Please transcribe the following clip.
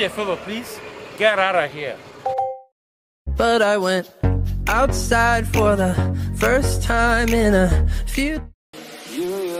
me a favor, please? Get out of here. But I went outside for the first time in a few.